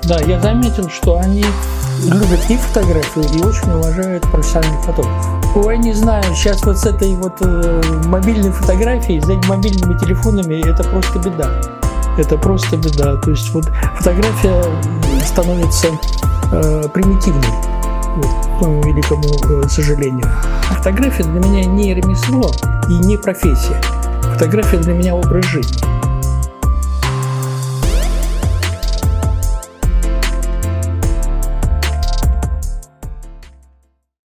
Да, я заметил, что они любят и фотографию, и очень уважают профессиональных фотографов. Ой, не знаю, сейчас вот с этой вот мобильной фотографией, с мобильными телефонами, это просто беда. Это просто беда. То есть вот фотография становится примитивной, вот, к моему великому сожалению. Фотография для меня не ремесло и не профессия. Фотография для меня образ жизни.